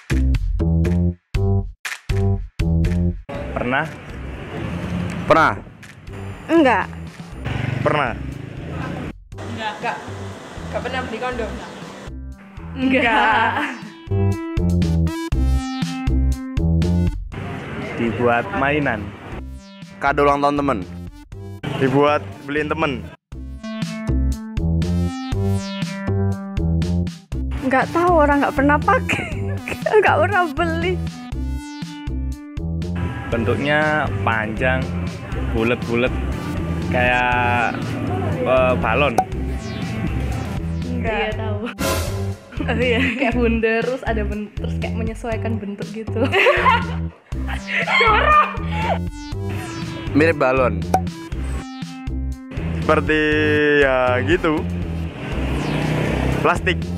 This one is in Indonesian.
Pernah? Pernah? Enggak. Pernah? Enggak pernah beli kondom. Enggak. Dibuat mainan? Kado ulang tahun temen? Dibuat beliin temen? Enggak tahu, orang enggak pernah pakai. Enggak pernah beli. Bentuknya panjang, bulet-bulet, kayak balon. Enggak. Iya tahu. Oh iya. Kayak bundar terus ada terus kayak menyesuaikan bentuk gitu. Mirip balon? Seperti ya gitu. Plastik.